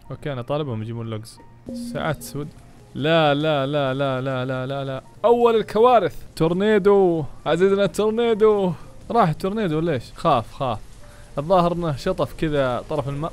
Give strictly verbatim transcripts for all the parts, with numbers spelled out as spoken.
اوكي انا طالبهم يجيبون لوجز. ساعات سود. لا لا لا لا لا لا لا لا اول الكوارث تورنيدو عزيزنا التورنيدو. راح التورنيدو ليش؟ خاف خاف الظاهر انه شطف كذا طرف الماء.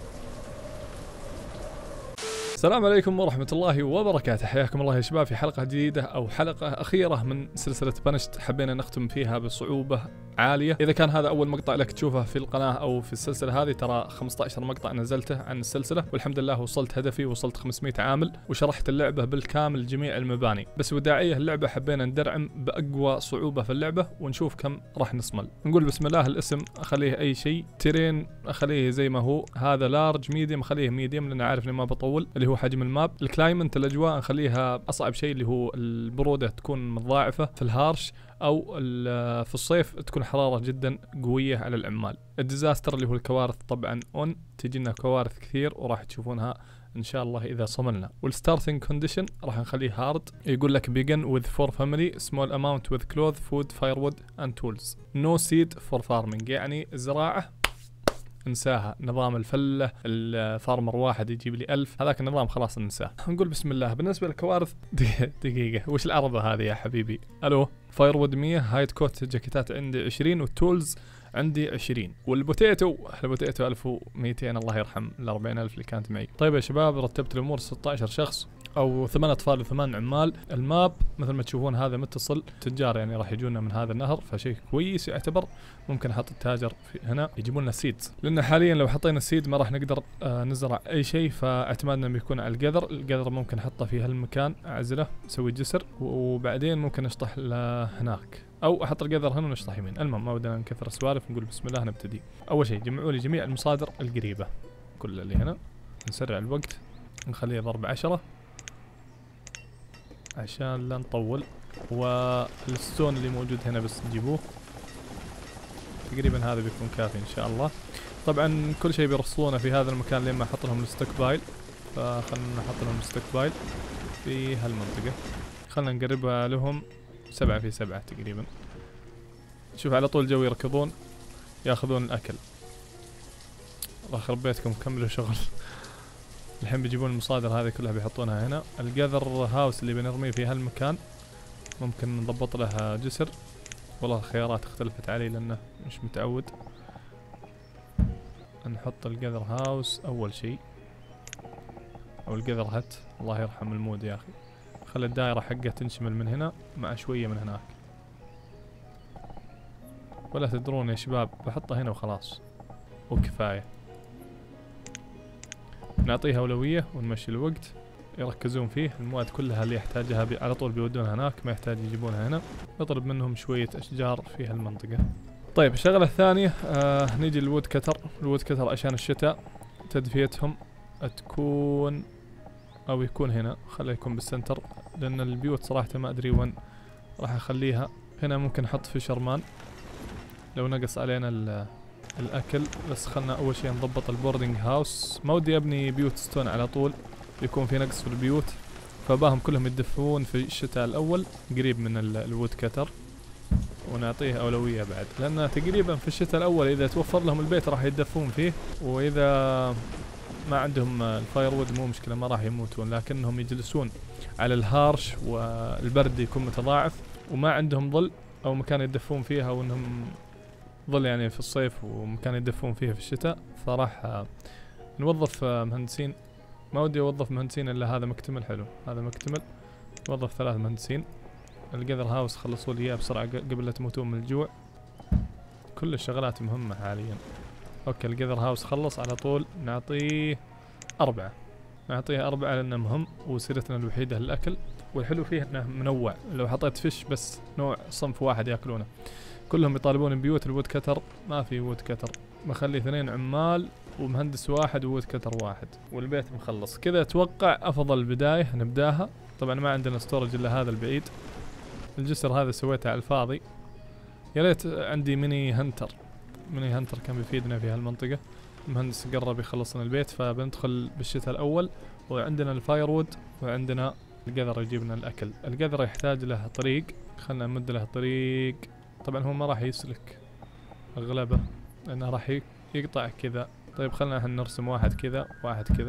السلام عليكم ورحمة الله وبركاته، حياكم الله يا شباب في حلقة جديدة أو حلقة أخيرة من سلسلة بنشت حبينا نختم فيها بصعوبة عالية. إذا كان هذا أول مقطع لك تشوفه في القناة أو في السلسلة هذه، ترى خمسة عشر مقطع نزلته عن السلسلة والحمد لله وصلت هدفي، وصلت خمسمئة عامل وشرحت اللعبة بالكامل جميع المباني. بس وداعية اللعبة حبينا ندرعم بأقوى صعوبة في اللعبة ونشوف كم راح نصمل. نقول بسم الله. الاسم أخليه أي شيء، تيرين أخليه زي ما هو، هذا لارج ميديم أخليه ميديم لأن عارف إني ما بطول اللي هو حجم الماب. الكلايمنت الأجواء نخليها أصعب شيء اللي هو البرودة تكون متضاعفة في الهارش، أو في الصيف تكون حرارة جدا قوية على العمال. الديزاستر اللي هو الكوارث طبعا اون، تجينا كوارث كثير وراح تشوفونها ان شاء الله اذا صملنا. والستارتنج كونديشن راح نخليه هارد. يقول لك begin with four family small amount with cloth food firewood and tools no seed for farming، يعني الزراعة انساها. نظام الفلة الفارمر واحد يجيب لي ألف، هذاك النظام خلاص ننساه. نقول بسم الله. بالنسبة للكوارث دقيقة, دقيقة. وش العرضة هذه يا حبيبي؟ الو. فايروود مية، هايد كوت جاكيتات عندي عشرين، والتولز عندي عشرين، والبوتيتو البوتيتو ألف ومئتين الله يرحم ال أربعين ألف اللي كانت معي. طيب يا شباب رتبت الامور. ستة عشر شخص او ثمان اطفال وثمان عمال. الماب مثل ما تشوفون هذا متصل، تجار يعني راح يجونا من هذا النهر، فشيء كويس يعتبر. ممكن احط التاجر في هنا يجيبون لنا سيدز، لان حاليا لو حطينا السيد ما راح نقدر آه نزرع اي شيء، فاعتمادنا بيكون على القذر. القذر ممكن احطه في هالمكان، اعزله اسوي جسر، وبعدين ممكن اشطح لهناك او احط القذر هنا ونشطح يمين. المهم ما بدنا نكثر السوالف، نقول بسم الله نبتدي. اول شيء جمعوا لي جميع المصادر القريبه كل اللي هنا. نسرع الوقت، نخليه ضرب عشرة عشان لا نطول. والستون اللي موجود هنا بس نجيبوه تقريبا، هذا بيكون كافي ان شاء الله. طبعا كل شيء بيرصونه في هذا المكان لما احط لهم الستوك بايل، فخلنا نحط لهم الستوك بايل في هالمنطقه. خلنا نقربها لهم سبعة في سبعة تقريبا. شوف على طول جو يركضون ياخذون الاكل. الله يخرب بيتكم كملوا شغل. الحين بيجيبون المصادر هذه كلها بيحطونها هنا. القذر هاوس اللي بنرميه في هالمكان ممكن نضبط له جسر. والله الخيارات اختلفت علي لانه مش متعود. نحط القذر هاوس اول شيء، او القذر هت. الله يرحم المود يا اخي. خلي الدائرة حقه تنشمل من هنا مع شوية من هناك. ولا تدرون يا شباب بحطه هنا وخلاص وكفاية. نعطيها أولوية ونمشي الوقت، يركزون فيه. المواد كلها اللي يحتاجها على طول بيودونها هناك، ما يحتاج يجيبونها هنا. نطلب منهم شوية أشجار في هالمنطقة. طيب الشغلة الثانية آه نيجي للوود كتر. الوود كتر عشان الشتاء تدفيتهم تكون أو يكون هنا. خليه يكون بالسنتر لأن البيوت صراحة ما أدري وين راح أخليها. هنا ممكن أحط فيشرمان لو نقص علينا الأكل. بس خلنا أول شيء نضبط البوردنج هاوس. ما ودي أبني بيوت ستون على طول، يكون في نقص في البيوت، فباهم كلهم يدفون في الشتاء الأول قريب من الوود كتر، ونعطيه أولوية بعد لأن تقريبا في الشتاء الأول إذا توفر لهم البيت راح يدفون فيه. وإذا ما عندهم الفاير وود مو مشكلة، ما راح يموتون، لكنهم يجلسون على الهارش والبرد يكون متضاعف وما عندهم ظل أو مكان يدفون فيه، أو إنهم ظل يعني في الصيف ومكان يدفون فيه في الشتاء. فراح نوظف مهندسين. ما ودي اوظف مهندسين الا هذا مكتمل. حلو هذا مكتمل. نوظف ثلاث مهندسين. القذر هاوس خلصوا لي اياه بسرعة قبل لا تموتون من الجوع. كل الشغلات مهمة حاليا. اوكي القذر هاوس خلص على طول. نعطيه أربعة. نعطيه أربعة لأنه مهم وسيرتنا الوحيدة للأكل. والحلو فيه انه منوع، لو حطيت فيش بس نوع صنف واحد ياكلونه. كلهم يطالبون ببيوت الوود كتر، ما في وود كتر. بخلي اثنين عمال ومهندس واحد ووود كتر واحد، والبيت مخلص كذا. اتوقع افضل بداية نبداها. طبعا ما عندنا ستورج الا هذا البعيد. الجسر هذا سويته على الفاضي. يا ريت عندي ميني هنتر. ميني هنتر كان بيفيدنا في هالمنطقة. المهندس قرب يخلص لنا البيت، فبندخل بالشتاء الاول. وعندنا الفايروود وعندنا القذر يجيب لنا الاكل. القذر يحتاج له طريق، خلنا نمد له طريق. طبعا هو ما راح يسلك اغلبه لانه راح يقطع كذا. طيب خلنا احنا نرسم واحد كذا واحد كذا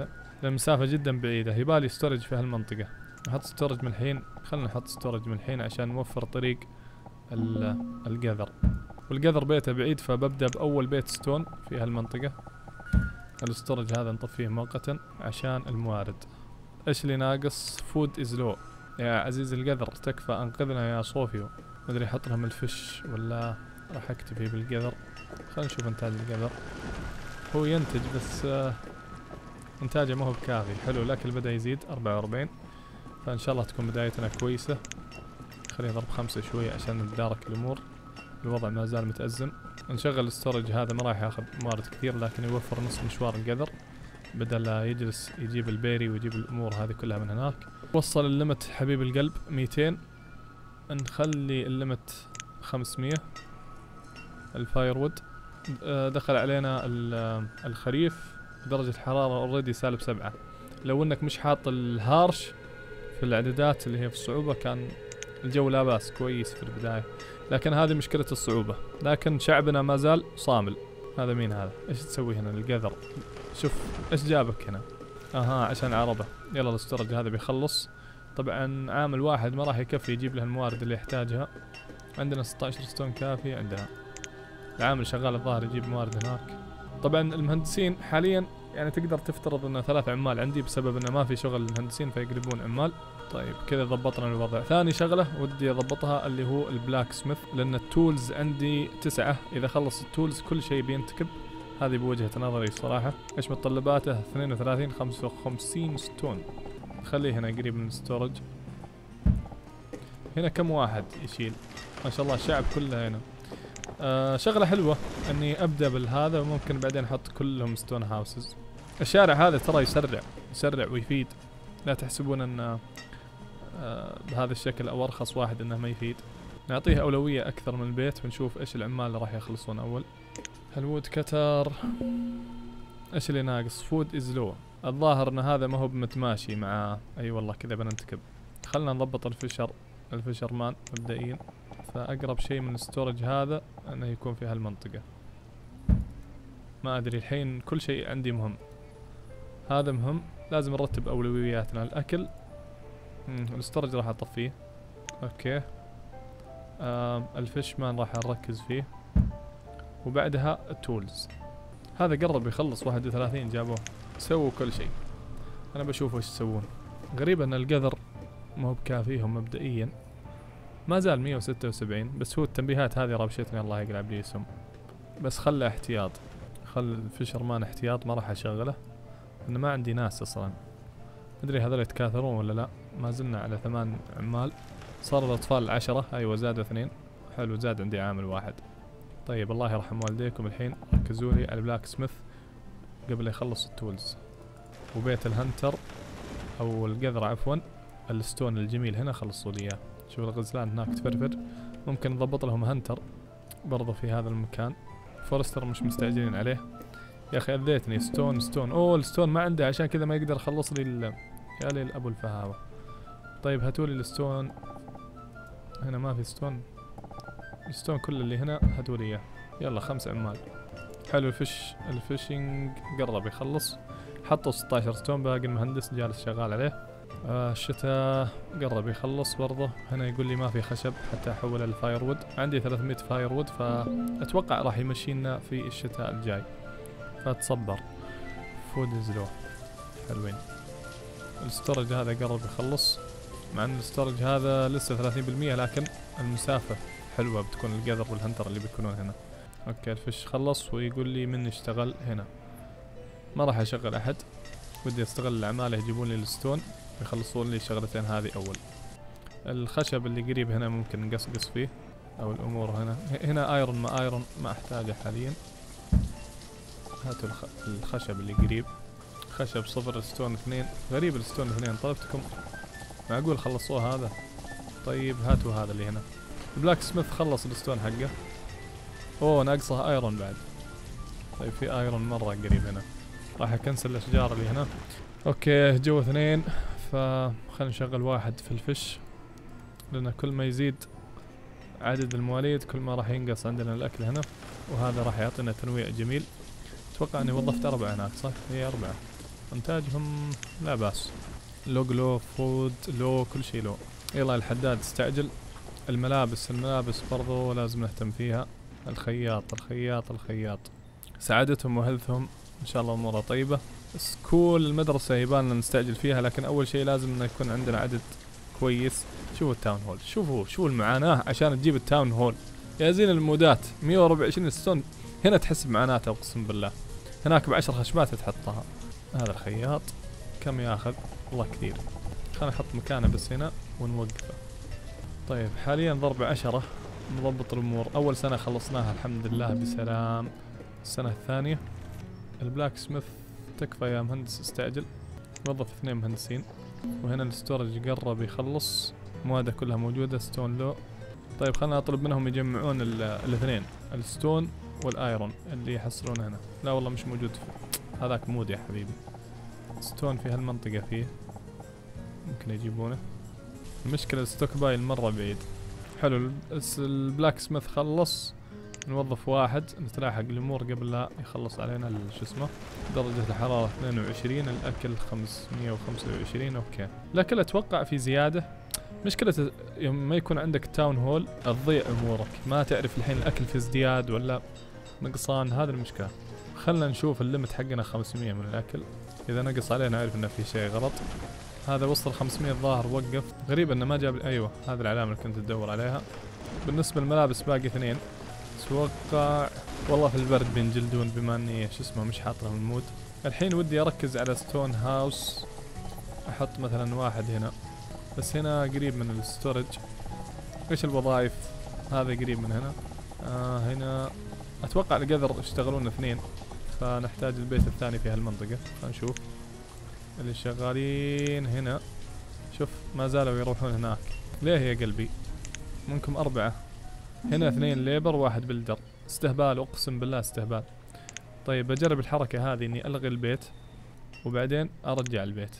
المسافة جدا بعيدة، يبالي ستورج في هالمنطقة. نحط ستورج من الحين، خلنا نحط ستورج من الحين عشان نوفر طريق القذر. والقذر بيته بعيد، فببدأ بأول بيت ستون في هالمنطقة. الستورج هذا نطفيه مؤقتا عشان الموارد. ايش اللي ناقص؟ فود از لو. يا عزيز القذر تكفى، انقذنا يا صوفيو. مدري احط لهم الفش ولا راح اكتفي بالقذر. خلينا نشوف انتاج القذر. هو ينتج بس آه انتاجه ما هو بكافي. حلو، الاكل بدأ يزيد أربعة وأربعين، فان شاء الله تكون بدايتنا كويسة. خليه ضرب خمسة شوي عشان نتدارك الامور. الوضع ما زال متأزم. نشغل الستورج هذا، ما راح ياخذ موارد كثير لكن يوفر نص مشوار القذر، بدل لا يجلس يجيب البيري ويجيب الامور هذه كلها من هناك. وصل الليمت حبيب القلب ميتين، نخلي الليمت خمسمية. الفاير وود دخل علينا الخريف، درجة الحرارة اوريدي سالب سبعة. لو انك مش حاط الهارش في الاعدادات اللي هي في الصعوبة كان الجو لا باس كويس في البداية، لكن هذه مشكلة الصعوبة. لكن شعبنا ما زال صامل. هذا مين هذا؟ ايش تسوي هنا القذر؟ شوف ايش جابك هنا. اها عشان عربة. يلا الاستورج هذا بيخلص. طبعا عامل واحد ما راح يكفي يجيب له الموارد اللي يحتاجها. عندنا ستة عشر ستون كافي عندنا. العامل شغال الظاهر يجيب موارد هناك. طبعا المهندسين حاليا يعني تقدر تفترض انه ثلاث عمال عندي بسبب انه ما في شغل للمهندسين فيقلبون عمال. طيب كذا ضبطنا الوضع. ثاني شغلة ودي اضبطها اللي هو البلاك سميث، لان التولز عندي تسعة، اذا خلص التولز كل شيء بينتكب. هذه بوجهة نظري صراحة. ايش متطلباته؟ اثنين وثلاثين خمسة وخمسين ستون. خليه هنا قريب من الستورج. هنا كم واحد يشيل؟ ما شاء الله الشعب كله هنا. آه شغلة حلوة اني ابدأ بالهذا وممكن بعدين احط كلهم ستون هاوسز. الشارع هذا ترى يسرع يسرع ويفيد، لا تحسبون ان آه بهذا الشكل او ارخص واحد انه ما يفيد. نعطيه اولوية اكثر من البيت ونشوف ايش العمال اللي راح يخلصون اول. هالوود كتر. ايش اللي ناقص؟ فود از لو. الظاهر ان هذا ما هو بمتماشي مع اي أيوة والله كذا بننتكب. خلنا نضبط الفشر الفشر مان مبدئيا. فاقرب شيء من الستورج هذا انه يكون في هالمنطقة. ما ادري الحين كل شيء عندي مهم. هذا مهم، لازم نرتب اولوياتنا. الاكل الستورج راح اطفيه. اوكي. آه الفش مان راح نركز فيه. وبعدها التولز. هذا قرب يخلص واحد وثلاثين جابوه. سووا كل شيء. انا بشوف وش يسوون. غريب ان القذر ما هو بكافيهم مبدئيا. ما زال مية وستة وسبعين، بس هو التنبيهات هذه رابشتني الله يقلع لي اسم. بس خله احتياط. خل الفشر مان احتياط، ما راح اشغله لانه ما عندي ناس اصلا. مدري هذول يتكاثرون ولا لا. ما زلنا على ثمان عمال. صار الاطفال عشرة. ايوه زادوا اثنين. حلو زاد عندي عامل واحد. طيب الله يرحم والديكم الحين ركزوا لي على البلاك سميث قبل يخلص التولز. وبيت الهنتر او القذرة عفوا الستون الجميل هنا خلصوا لي اياه. شوف الغزلان هناك تفرفر. ممكن نضبط لهم هنتر برضو في هذا المكان. فورستر مش مستعجلين عليه. يا اخي اذيتني. ستون ستون. اوه الستون ما عنده عشان كذا ما يقدر يخلص لي ال... يا ليل ابو الفهاوة. طيب هاتوا لي الستون. هنا ما في ستون. الستون كل اللي هنا هاتوا لي اياه. يلا خمس عمال. حلو. الفش الفيشنج قرب يخلص. حطوا ستة عشر ستون. باقي المهندس جالس شغال عليه. آه الشتاء قرب يخلص برضه. هنا يقول لي ما في خشب حتى احول الفاير وود. عندي ثلاثمية فاير وود فاتوقع راح يمشينا في الشتاء الجاي، فتصبر. فود زلو حلوين. الستورج هذا قرب يخلص، مع ان الستورج هذا لسه ثلاثين بالمية لكن المسافة حلوة بتكون القذر والهنتر اللي بيكونون هنا. اوكي الفش خلص ويقول لي من يشتغل هنا. ما راح اشغل احد، ودي استغل العمالة يجيبون لي الستون يخلصون لي الشغلتين هذه اول. الخشب اللي قريب هنا ممكن نقصقص فيه او الامور هنا. هنا ايرون ما ايرون ما احتاجه حاليا. هاتوا الخ... الخشب اللي قريب. خشب صفر ستون اثنين. غريب الستون اثنين طلبتكم. معقول خلصوه هذا؟ طيب هاتوا هذا اللي هنا. البلاك سميث خلص الستون حقه. اوه ناقصه ايرون بعد. طيب في ايرون مرة قريب هنا. راح اكنسل الاشجار اللي هنا. اوكي جو اثنين. فخلنا نشغل واحد في الفش، لان كل ما يزيد عدد المواليد كل ما راح ينقص عندنا الاكل هنا، وهذا راح يعطينا تنويع جميل. اتوقع اني وظفت اربعة هناك صح؟ هي اربعة. انتاجهم لا باس. لوج لو، فود لو، كل شيء لو. يلا الحداد استعجل. الملابس الملابس برضو لازم نهتم فيها. الخياط الخياط الخياط سعادتهم وهلثهم ان شاء الله امورها طيبة. سكول المدرسة يبان نستعجل فيها، لكن اول شيء لازم انه يكون عندنا عدد كويس. شوفوا التاون هول، شوفوا شوفوا المعاناة عشان تجيب التاون هول. يا زين المودات مية وأربعة وعشرين ستون، هنا تحس بمعاناته اقسم بالله. هناك بعشر خشبات تحطها. هذا الخياط كم ياخذ؟ والله كثير. خلينا نحط مكانه بس هنا ونوقفه. طيب حاليا ضرب عشرة، نضبط الامور. اول سنة خلصناها الحمد لله بسلام. السنة الثانية البلاك سميث تكفى يا مهندس استعجل. وظف اثنين مهندسين. وهنا الستورج قرب يخلص، مواده كلها موجودة. ستون لو. طيب خلنا اطلب منهم يجمعون الاثنين، الستون والايرون اللي يحصلونه هنا. لا والله مش موجود فيه. هذاك مود يا حبيبي. ستون في هالمنطقة فيه، ممكن يجيبونه. المشكلة الستوك بايل مرة بعيد. حلو البلاك سميث خلص. نوظف واحد نتلاحق الامور قبل لا يخلص علينا شو اسمه. درجة الحرارة اثنين وعشرين، الاكل خمسمية وخمسة وعشرين. اوكي الاكل اتوقع في زيادة. مشكلة يوم ما يكون عندك تاون هول تضيع امورك، ما تعرف الحين الاكل في ازدياد ولا نقصان، هذا المشكلة. خلنا نشوف الليمت حقنا خمسمية من الاكل، اذا نقص عليه نعرف انه في شيء غلط. هذا وصل خمسمية الظاهر وقف. غريب انه ما جاب. ايوه هذه العلامة اللي كنت تدور عليها. بالنسبة للملابس باقي اثنين. اتوقع والله في البرد بينجلدون بما اني شو اسمه مش حاطهم المود. الحين ودي اركز على ستون هاوس. احط مثلا واحد هنا، بس هنا قريب من الستورج. ايش الوظائف؟ هذا قريب من هنا. آه هنا اتوقع القذر يشتغلون اثنين، فنحتاج البيت الثاني في هالمنطقة. فنشوف اللي شغالين هنا. شوف ما زالوا يروحون هناك. ليه يا قلبي؟ منكم أربعة. هنا اثنين ليبر واحد بلدر. استهبال اقسم بالله استهبال. طيب بجرب الحركة هذه اني الغي البيت وبعدين ارجع البيت.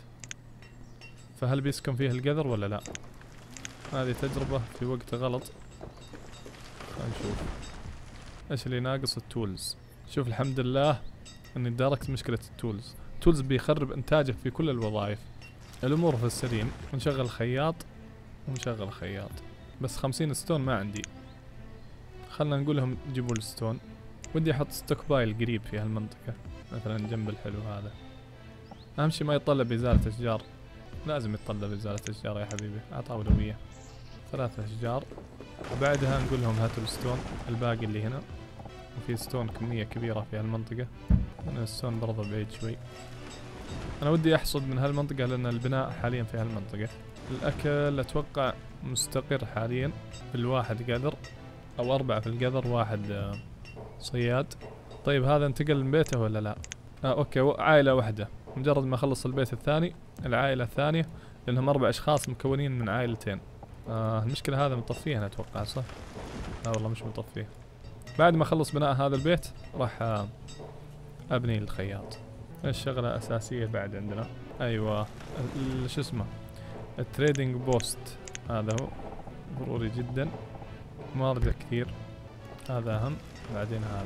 فهل بيسكن فيه القذر ولا لا؟ هذه تجربة في وقت غلط. خلينا نشوف ايش اللي ناقص. التولز. شوف الحمد لله اني داركت مشكلة التولز. التولز بيخرب انتاجه في كل الوظائف. الامور في السليم. نشغل خياط ونشغل خياط. بس خمسين ستون ما عندي. خلنا نقول لهم جيبوا الستون. ودي احط ستوك بايل قريب في هالمنطقة، مثلا جنب الحلو هذا. اهم شي ما يتطلب ازالة اشجار. لازم يتطلب ازالة اشجار يا حبيبي، اعطى اولوية. ثلاثة اشجار. وبعدها نقول لهم هاتوا الستون الباقي اللي هنا. وفي ستون كمية كبيرة في هالمنطقة. انا الستون برضه بعيد شوي. انا ودي احصد من هالمنطقة لان البناء حاليا في هالمنطقة. الاكل اتوقع مستقر حاليا. الواحد قدر او اربعة في القدر، واحد صياد. طيب هذا انتقل من بيته ولا لا؟ آه اوكي عائلة واحدة. مجرد ما اخلص البيت الثاني العائلة الثانية، لانهم اربع اشخاص مكونين من عائلتين. آه المشكلة هذا مطفيه انا اتوقع صح؟ لا والله مش مطفيه. بعد ما اخلص بناء هذا البيت راح آه ابني الخياط. الشغلة اساسية بعد عندنا. ايوه شو اسمه التريدنج بوست، هذا هو ضروري جدا. موارده كثير، هذا اهم. بعدين هذا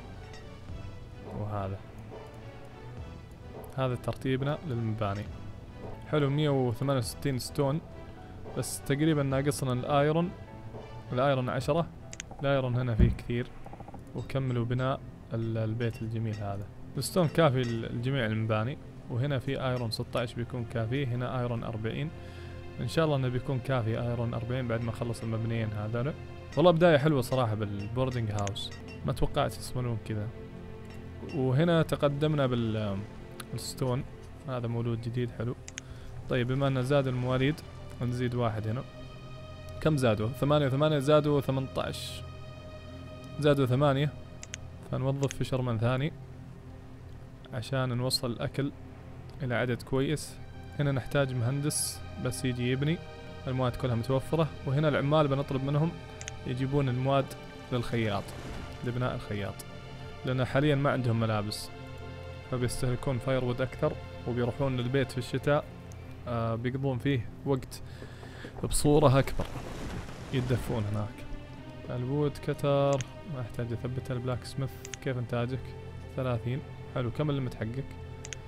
وهذا. هذا ترتيبنا للمباني. حلو مية وثمانية وستين ستون، بس تقريبا ناقصنا الايرون. الايرون عشرة. الايرون هنا فيه كثير. وكملوا بناء البيت الجميل هذا. الستون كافي لجميع المباني. وهنا في ايرون ستة عشر بيكون كافي. هنا ايرون أربعين. ان شاء الله انه بيكون كافي ايرون أربعين بعد ما اخلص المبنيين هذول. والله بداية حلوة صراحة بالبوردنج هاوس، ما توقعت يسمونون كذا. وهنا تقدمنا بالستون، هذا مولود جديد حلو. طيب بما ان زاد المواليد نزيد واحد هنا. كم زادوا؟ ثمانية وثمانية، زادوا ثمانية عشر. زادوا ثمانية. فنوظف فيشرمان ثاني عشان نوصل الأكل إلى عدد كويس. هنا نحتاج مهندس بس يجي يبني. المواد كلها متوفرة. وهنا العمال بنطلب منهم يجيبون المواد للخياط، لبناء الخياط، لأن حاليا ما عندهم ملابس، فبيستهلكون فايرود أكثر. وبيروحون للبيت في الشتاء آه بيقضون فيه وقت بصورة أكبر، يتدفون هناك. الوود كتر ما يحتاج أثبتها. البلاك سميث كيف إنتاجك؟ ثلاثين. حلو. كم الليمت حقك؟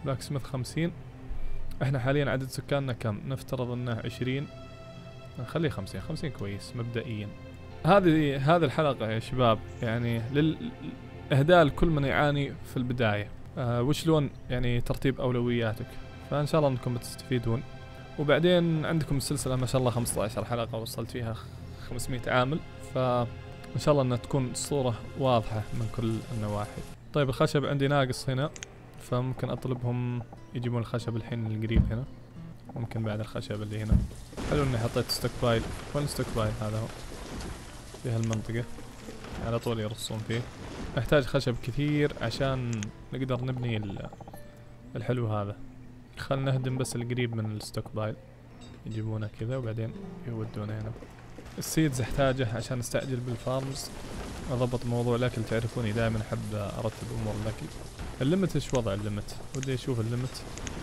بلاك سميث خمسين. احنا حاليا عدد سكاننا كم؟ نفترض انه عشرين، نخليه خمسين. خمسين كويس مبدئيا. هذه هذه الحلقة يا شباب يعني للإهداء لكل من يعاني في البداية، آه وشلون يعني ترتيب أولوياتك. فإن شاء الله أنكم بتستفيدون. وبعدين عندكم السلسلة ما شاء الله خمسة عشر حلقة وصلت فيها خمسمية عامل، فإن شاء الله أنها تكون الصورة واضحة من كل النواحي. طيب الخشب عندي ناقص هنا، فممكن أطلبهم يجيبون الخشب الحين القريب هنا، ممكن بعد الخشب اللي هنا. حلو إني حطيت ستوك بايل. وين ستوك بايل؟ هذا هو في هالمنطقة على طول يرصون فيه. نحتاج خشب كثير عشان نقدر نبني الحلو هذا. خلنا نهدم بس القريب من الستوك بايل، يجيبونه كذا وبعدين يودونه هنا. السيدز احتاجه عشان استعجل بالفارمز، اضبط موضوع الاكل. تعرفوني دائما احب ارتب امور الاكل. الليمت ايش وضع الليمت؟ ودي اشوف الليمت.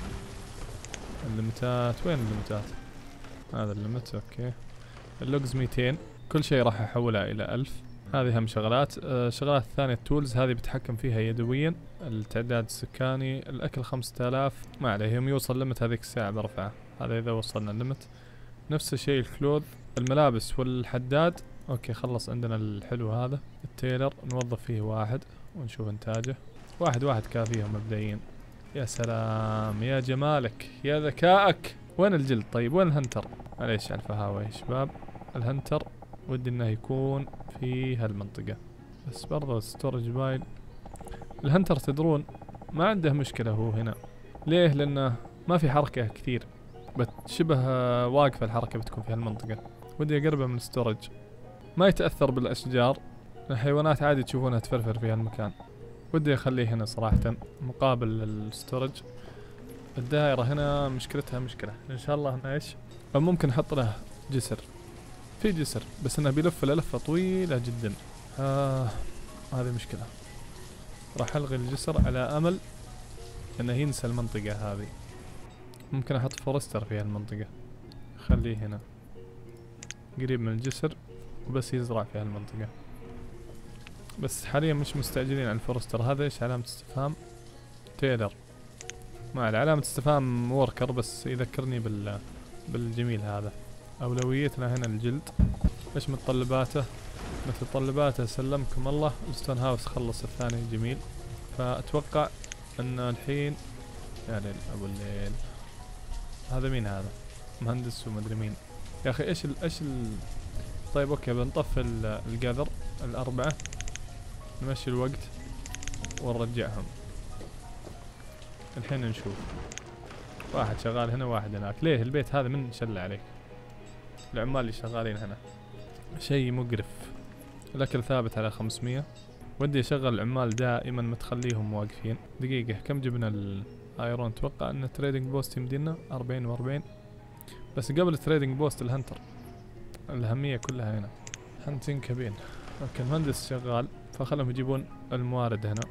الليمتات وين الليمتات؟ هذا الليمت اوكي. اللوجز ميتين، كل شيء راح احولها الى ألف. هذه هم شغلات. آه شغلات ثانية التولز هذه بتحكم فيها يدويا. التعداد السكاني، الاكل خمسة آلاف ما عليه، يوم يوصل ليمت هذيك الساعة برفعه. هذا اذا وصلنا الليمت. نفس الشيء الكلوث، الملابس والحداد. اوكي خلص عندنا الحلو هذا. التيلر نوظف فيه واحد ونشوف انتاجه. واحد واحد كافيهم مبدئيا. يا سلام يا جمالك يا ذكائك. وين الجلد طيب؟ وين الهنتر؟ معليش على الفهاوة يا شباب. الهنتر ودي انه يكون في هالمنطقة، بس برضه الستورج بايل. الهنتر تدرون ما عنده مشكلة هو هنا. ليه؟ لانه ما في حركة كثير، بتشبه واقفة الحركة بتكون في هالمنطقة. ودي اقربه من الستورج، ما يتأثر بالاشجار. الحيوانات عادي تشوفونها تفرفر في هالمكان. ودي اخليه هنا صراحة مقابل الستورج. الدائرة هنا مشكلتها مشكلة، ان شاء الله انه ايش؟ او ممكن نحط له جسر. في جسر بس انه بيلف لفة طويلة جدا. آه هذه مشكلة. راح الغي الجسر على امل انه ينسى المنطقة هذه. ممكن احط فورستر في هالمنطقة، خليه هنا قريب من الجسر وبس يزرع في هالمنطقة. بس حاليا مش مستعجلين على الفورستر. هذا ايش؟ علامة استفهام. تيلر ما على علامة استفهام وركر، بس يذكرني بال بالجميل هذا. اولويتنا هنا الجلد. ايش متطلباته؟ متطلباته سلمكم الله الستون هاوس خلص الثاني جميل. فاتوقع ان الحين يا ليل ابو الليل. هذا مين هذا؟ مهندس ومدري مين يا اخي. ايش ال ايش ال طيب اوكي بنطفي القذر الاربعة، نمشي الوقت ونرجعهم. الحين نشوف واحد شغال هنا واحد هناك. ليه البيت هذا من شلة عليك؟ العمال اللي شغالين هنا شيء مقرف. الاكل ثابت على خمسمية. ودي اشغل العمال دائما ما تخليهم واقفين. دقيقة كم جبنا الايرون؟ اتوقع ان التريدنج بوست يمدينا أربعين وأربعين. بس قبل التريدنج بوست الهنتر، الأهمية كلها هنا. هنتين كابين. اوكي المهندس شغال، فخلهم يجيبون الموارد هنا.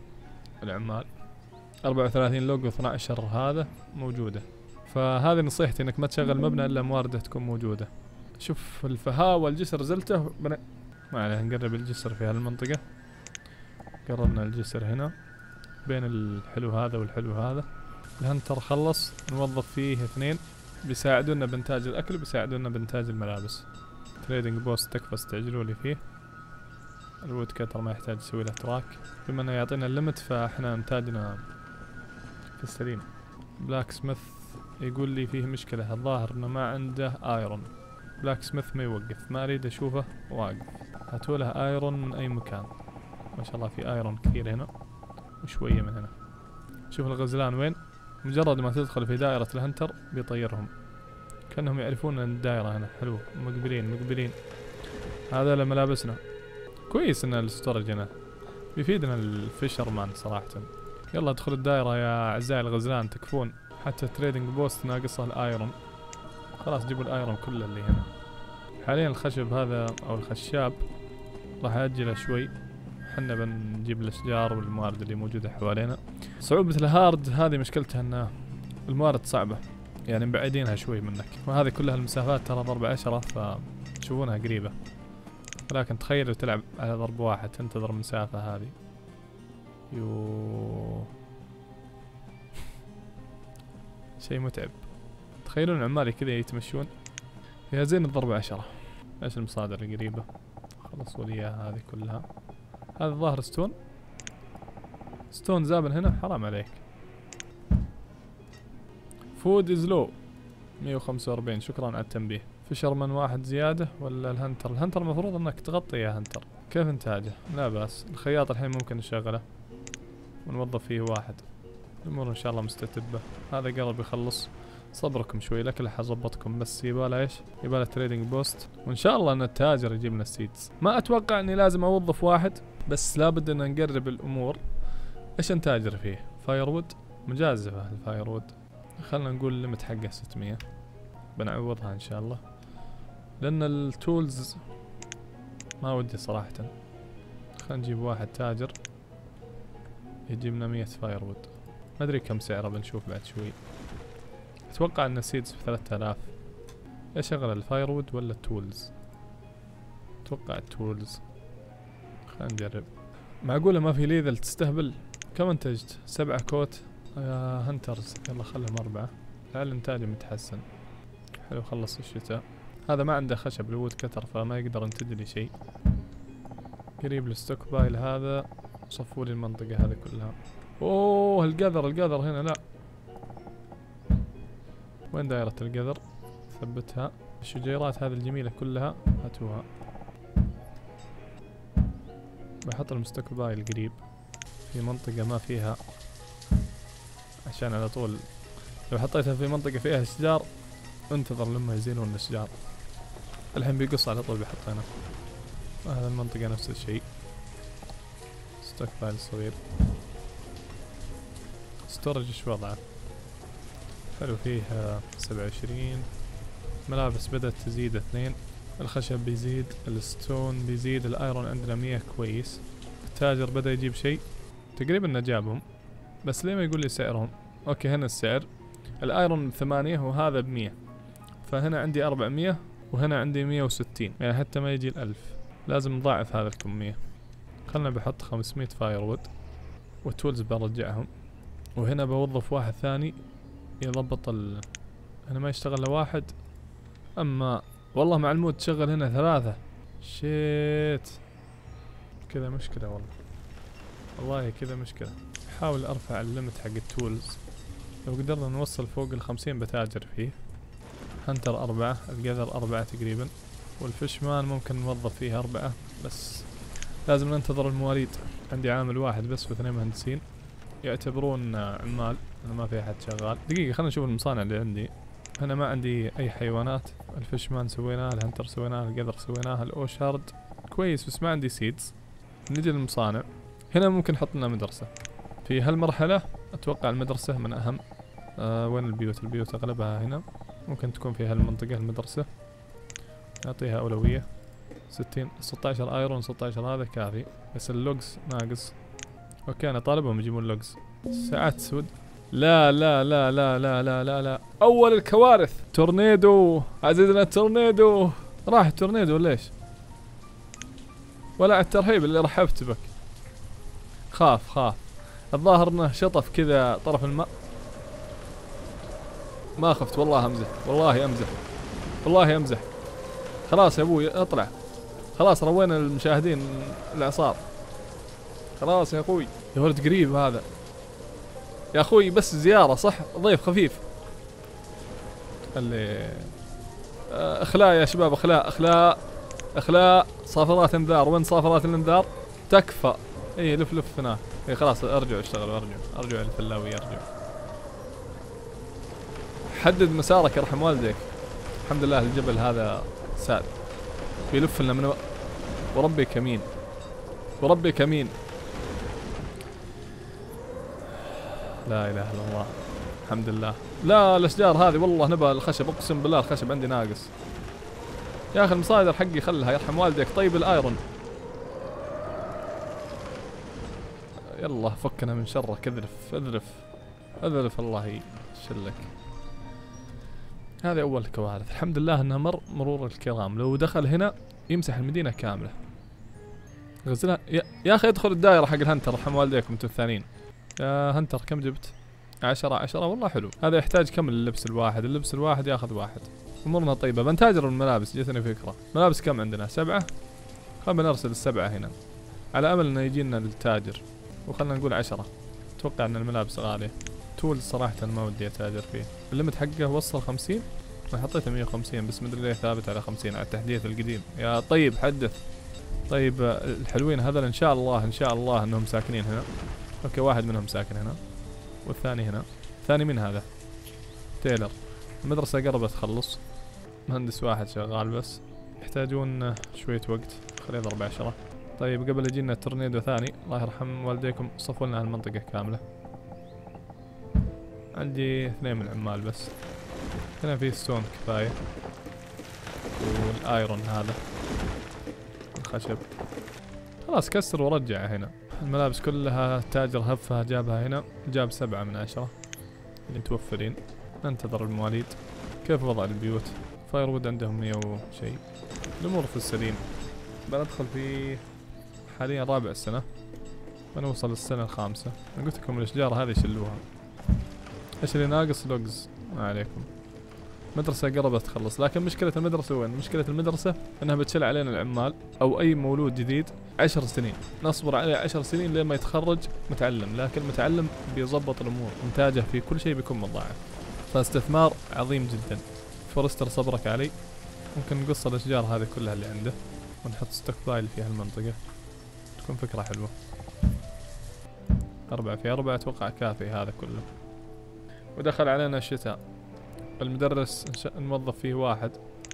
العمال أربعة وثلاثين لوج واثني عشر هذا موجودة. فهذه نصيحتي انك ما تشغل مبنى الا موارده تكون موجودة. شوف الفهاوة الجسر زلته بنا... ما عليه. نقرب الجسر في هالمنطقة. قربنا الجسر هنا بين الحلو هذا والحلو هذا. الهنتر خلص، نوظف فيه اثنين بيساعدونا بإنتاج الأكل وبيساعدونا بإنتاج الملابس. تريدنج بوست تكفى استعجلوا لي فيه. الوود كتر ما يحتاج يسوي له تراك، بما انه يعطينا الليمت فاحنا انتاجنا في السليم. بلاك سميث يقول لي فيه مشكلة، الظاهر انه ما عنده ايرون. بلاك سميث ما يوقف، ما اريد اشوفه واقف. هاتوا له ايرون من اي مكان. ما شاء الله في ايرون كثير هنا وشوية من هنا. شوف الغزلان وين، مجرد ما تدخل في دائرة الهنتر بيطيرهم. كأنهم يعرفون ان الدائرة هنا. حلو مقبلين مقبلين. هذا لملابسنا. كويس ان الستورج هنا بيفيدنا الفيشرمان صراحة. يلا ادخل الدائرة يا اعزائي الغزلان تكفون. حتى تريدنج بوست ناقصه الايرون. خلاص جيبوا الايرون كله اللي هنا. حاليا الخشب هذا او الخشاب راح اجله شوي. حنا بنجيب الاشجار والموارد اللي موجودة حوالينا. صعوبة الهارد هذه مشكلتها ان الموارد صعبة، يعني مبعدينها شوي منك. وهذه كلها المسافات ترى ضرب عشرة فتشوفونها قريبة. ولكن تخيلوا تلعب على ضرب واحد تنتظر المسافة هذه. يو شيء متعب. تخيلون عمالي كذا يتمشون. يا زين الضرب عشرة. ايش المصادر القريبة؟ خلصوا لي اياها هذه كلها. هذا الظاهر ستون. ستون زابن هنا، حرام عليك. فود از لو مية وخمسة وأربعين، شكرا على التنبيه. فيشرمان واحد زيادة ولا الهنتر؟ الهنتر المفروض انك تغطي يا هنتر. كيف انتاجه؟ لا بأس. الخياط الحين ممكن نشغله ونوظف فيه واحد. الامور ان شاء الله مستتبة. هذا قرب يخلص. صبركم شوي لكن راح اضبطكم، بس يباله ايش؟ يباله تريدنج بوست، وان شاء الله ان التاجر يجيب لنا السيدز. ما اتوقع اني لازم اوظف واحد، بس لابد ان نقرب الامور. ايش نتاجر فيه؟ فايروود مجازفة. الفايروود خلنا نقول الليمت حقه ستمية، بنعوضها ان شاء الله، لان التولز ما ودي صراحة. خلنا نجيب واحد تاجر يجيب لنا مية فايروود. ما ادري كم سعره، بنشوف بعد شوي. اتوقع ان السيدز بثلاثة آلاف. ايش اغلى الفايروود ولا التولز؟ اتوقع التولز. خلينا نجرب. معقولة ما في ليذل تستهبل؟ كم انتجت؟ سبعة كوت. يا هنترز يلا خلهم أربعة، لعل انتاجه متحسن. حلو خلص الشتاء. هذا ما عنده خشب الوود كتر فما يقدر ينتج لي شيء. قريب الستوك بايل هذا. صفوا لي المنطقة هذه كلها. اوه القذر القذر هنا لا. وين دايرة القذر؟ ثبتها. الشجيرات هذه الجميلة كلها هاتوها. بحط المستوك بايل قريب في منطقة ما فيها، عشان على طول لو حطيتها في منطقة فيها اشجار انتظر لما يزينون الاشجار. الحين بيقص على طول بيحط هنا. هذا المنطقة نفس الشيء. ستوك بايل صغير. ستورج ايش وضعه؟ حلو فيه سبعة وعشرين. ملابس بدأت تزيد اثنين. الخشب بيزيد، الستون بيزيد، الايرون عندنا مية كويس. التاجر بدأ يجيب شيء تقريبا جابهم، بس ليه ما يقول لي سعرهم؟ اوكي هنا السعر. الايرون بثمانية وهذا بمية، فهنا عندي أربعمية وهنا عندي مية وستين، يعني حتى ما يجي الألف. لازم نضاعف هذا الكمية. خلنا بحط خمسمية فايروود والتولز برجعهم، وهنا بوظف واحد ثاني يضبط ال هنا ما يشتغل الا واحد. اما والله مع المود تشغل هنا ثلاثة. شيت كذا مشكلة والله. والله كذا مشكلة. احاول ارفع الليمت حق التولز. لو قدرنا نوصل فوق الخمسين بتاجر فيه. هنتر أربعة، القذر أربعة تقريبا، والفشمان ممكن نوظف فيه أربعة، بس لازم ننتظر المواليد. عندي عامل واحد بس واثنين مهندسين يعتبرون عمال، أنا ما في أحد شغال. دقيقة خلنا نشوف المصانع اللي عندي. هنا ما عندي أي حيوانات. الفشمان سويناه، الهنتر سويناه، القذر سويناه، الأوشارد كويس بس ما عندي سيدز. نجي للمصانع. هنا ممكن نحط لنا مدرسة. في هالمرحلة أتوقع المدرسة من أهم. آه وين البيوت؟ البيوت أغلبها هنا. ممكن تكون في هالمنطقة المدرسة. نعطيها أولوية. ستين ستة عشر ايرون، ستة عشر هذا كافي، بس اللوجز ناقص. اوكي انا طالبهم يجيبون لوجز. ساعات سود. لا لا لا لا لا لا لا لا. اول الكوارث تورنيدو. عزيزنا التورنيدو. راح التورنيدو ليش؟ ولا على الترحيب اللي رحبت بك. خاف خاف. الظاهر انه شطف كذا طرف الماء. ما خفت والله امزح، والله امزح، والله امزح. خلاص يا ابوي اطلع. خلاص روينا المشاهدين الاعصار. خلاص يا اخوي. يا ولد قريب هذا يا اخوي، بس زيارة صح؟ ضيف خفيف. اللي اخلاء يا شباب، اخلاء اخلاء اخلاء. صافرات انذار، وين صافرات الانذار؟ تكفى. اي لف لف هناك. اي خلاص ارجعوا اشتغلوا، ارجعوا ارجعوا الفلاوي ارجعوا. حدد مسارك يرحم والديك. الحمد لله الجبل هذا ساد بيلف لنا من و... وربي كمين، وربي كمين. لا اله الا الله. الحمد لله. لا الاشجار هذه والله نبى الخشب، اقسم بالله الخشب عندي ناقص. يا اخي المصادر حقي خلها يرحم والديك. طيب الايرون يلا فكنا من شرك. اذرف اذرف اذرف الله يشلك. هذه اول كوارث. الحمد لله انها مر مرور الكرام. لو دخل هنا يمسح المدينة كاملة. غزلها يا, يا اخي ادخل الدائرة حق الهنتر رحم والديكم انتم الثانيين. يا هنتر كم جبت؟ عشرة عشرة والله حلو. هذا يحتاج كم اللبس الواحد؟ اللبس الواحد ياخذ واحد. امورنا طيبة. بنتاجر الملابس، جتني فكرة. ملابس كم عندنا؟ سبعة. خلنا نرسل السبعة هنا على امل انه يجينا التاجر، وخلنا نقول عشرة. اتوقع ان الملابس غالية. تول صراحة ما ودي اتاجر فيه. الليمت حقه وصل خمسين. انا حطيته مية وخمسين بس مدري ليه ثابت على خمسين على التحديث القديم. يا طيب حدث. طيب الحلوين هذول ان شاء الله ان شاء الله انهم ساكنين هنا. اوكي واحد منهم ساكن هنا والثاني هنا. الثاني من هذا؟ تيلر. المدرسة قربت تخلص. مهندس واحد شغال بس. يحتاجون شوية وقت. خليه يضرب عشرة. طيب قبل يجينا تورنيدو ثاني الله يرحم والديكم صفوا لنا المنطقة كاملة. عندي اثنين من العمال بس. هنا في ستون كفاية. والايرون هذا. الخشب. خلاص كسر ورجع هنا. الملابس كلها تاجر هفها جابها هنا. جاب سبعة من عشرة اللي متوفرين. ننتظر المواليد. كيف وضع البيوت؟ فايرود عندهم مية وشي. الأمور في السليم. بندخل في حاليا رابع السنة. بنوصل السنة الخامسة. أنا قلت لكم الأشجار هذه شلوها. إيش اللي ناقص؟ لوجز. ما عليكم. مدرسة قربت تخلص، لكن مشكلة المدرسة وين؟ مشكلة المدرسة انها بتشل علينا العمال او اي مولود جديد عشر سنين، نصبر عليه عشر سنين لين ما يتخرج متعلم، لكن المتعلم بيظبط الامور، انتاجه في كل شيء بيكون مضاعف. فاستثمار عظيم جدا. فورستر صبرك علي. ممكن نقص الاشجار هذه كلها اللي عنده ونحط ستوك بايل في هالمنطقة. تكون فكرة حلوة. أربعة في أربعة أتوقع كافي هذا كله. ودخل علينا الشتاء. المدرس نوظف فيه واحد.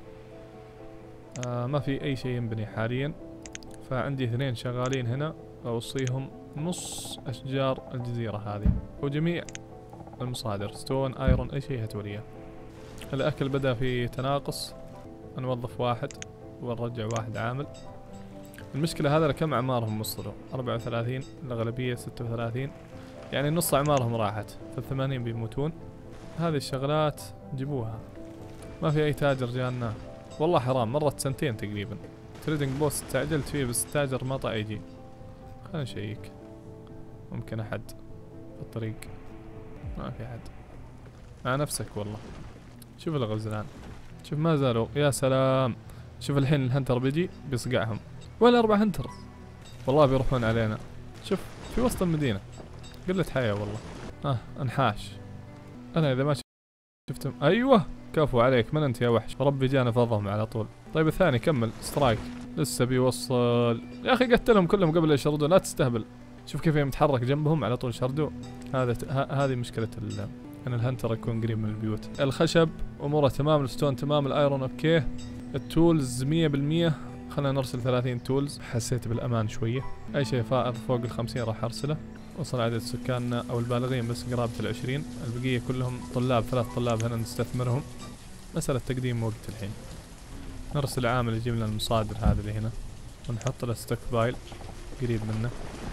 آه ما في أي شيء ينبني حاليا. فعندي اثنين شغالين هنا أوصيهم نص أشجار الجزيرة هذه وجميع المصادر ستون ايرون أي شيء هتوليه. الأكل بدأ في تناقص. نوظف واحد ونرجع واحد عامل. المشكلة هذا كم أعمارهم وصلوا؟ أربعة وثلاثين الأغلبية ستة وثلاثين، يعني نص أعمارهم راحت، فالثمانين بيموتون. هذه الشغلات جيبوها. ما في أي تاجر جانا والله حرام. مرت سنتين تقريبا. تريدنج بوست استعجلت فيه بس التاجر ما طا يجي. خلينا نشيك. ممكن أحد في الطريق. ما في أحد. مع نفسك والله. شوف الغزلان. شوف ما زالوا. يا سلام. شوف الحين الهنتر بيجي بيصقعهم. ولا أربع هنترز. والله بيروحون علينا. شوف في وسط المدينة. قلة حياة والله. آه انحاش. أنا إذا ما شفتم. أيوه كفو عليك. من أنت يا وحش؟ ربي جانا فضهم على طول. طيب الثاني كمل سترايك. لسه بيوصل. يا أخي قتلهم كلهم قبل يشردوا. لا تستهبل. شوف كيف يتحرك جنبهم على طول شردوا. هذا هذه مشكلة ال أن الهنتر يكون قريب من البيوت. الخشب أموره تمام. الستون تمام. الأيرون أوكي. التولز مية بالمية. خلينا نرسل ثلاثين تولز. حسيت بالأمان شوية. أي شيء فائض فوق الخمسين راح أرسله. وصل عدد سكاننا أو البالغين بس قرابة العشرين. البقية كلهم طلاب. ثلاث طلاب هنا نستثمرهم. مسألة تقديم وقت الحين. نرسل عامل يجيب لنا المصادر هذه اللي هنا ونحط له ستوك بايل قريب منه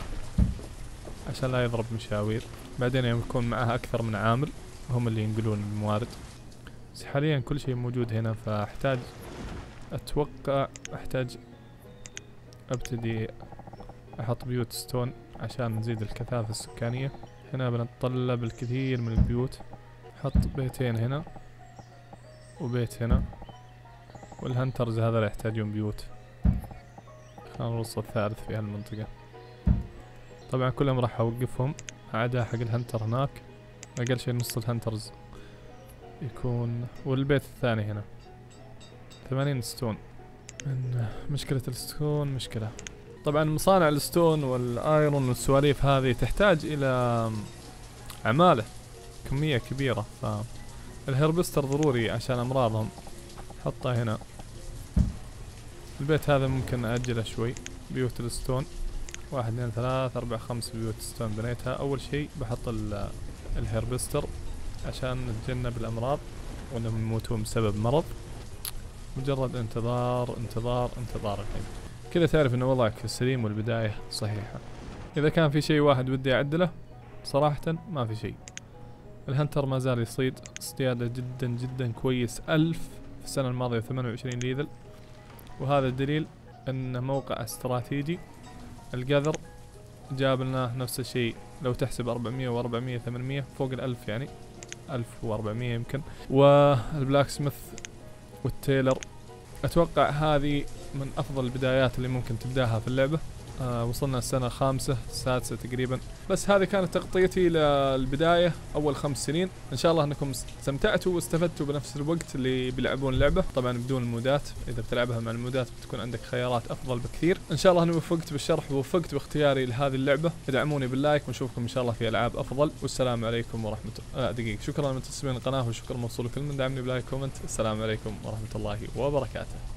عشان لا يضرب مشاوير. بعدين يوم يكون معها أكثر من عامل هم اللي ينقلون الموارد. بس حاليا كل شيء موجود هنا فأحتاج أتوقع أحتاج أبتدي أحط بيوت ستون عشان نزيد الكثافة السكانية. هنا بنتطلب الكثير من البيوت. حط بيتين هنا وبيت هنا. والهنترز هذا يحتاجون بيوت. خلينا نوصل الثالث في هالمنطقة. طبعا كلهم راح أوقفهم عدا حق الهنتر هناك. أقل شيء نص الهنترز يكون. والبيت الثاني هنا ثمانين ستون. مشكلة الستون مشكلة. طبعا مصانع الستون والايرون والسواليف هذه تحتاج الى عمالة كمية كبيرة. فالهربستر ضروري عشان امراضهم. حطه هنا. البيت هذا ممكن اجله شوي. بيوت الستون واحد اثنين ثلاث اربع خمس بيوت ستون بنيتها. اول شيء بحط الهربستر عشان نتجنب الامراض وانهم يموتون بسبب مرض. مجرد انتظار انتظار انتظار الحين. كذا تعرف ان وضعك في السليم والبداية صحيحة. اذا كان في شيء واحد ودي اعدله صراحة ما في شيء. الهنتر ما زال يصيد اصطياده جدا جدا كويس. ألف في السنة الماضية ثمانية وعشرين ليذل. وهذا الدليل ان موقع استراتيجي. القذر جاب لنا نفس الشيء لو تحسب أربعمية وأربعمية ثمانمية فوق الألف يعني، ألف وأربعمية يمكن. والبلاك سميث والتيلر، أتوقع هذه من أفضل البدايات اللي ممكن تبداها في اللعبة. آه وصلنا السنة الخامسة السادسة تقريبا. بس هذه كانت تغطيتي للبداية أول خمس سنين. إن شاء الله أنكم استمتعتوا واستفدتوا بنفس الوقت اللي بيلعبون اللعبة، طبعا بدون المودات. إذا بتلعبها مع المودات بتكون عندك خيارات أفضل بكثير. إن شاء الله أني وفقت بالشرح ووفقت باختياري لهذه اللعبة. ادعموني باللايك ونشوفكم إن شاء الله في ألعاب أفضل. والسلام عليكم ورحمة الله. آه دقيقة، شكرا لمنتسبين القناة وشكرا موصول كل من دعمني بلايك كومنت. السلام عليكم ورحمة الله وبركاته.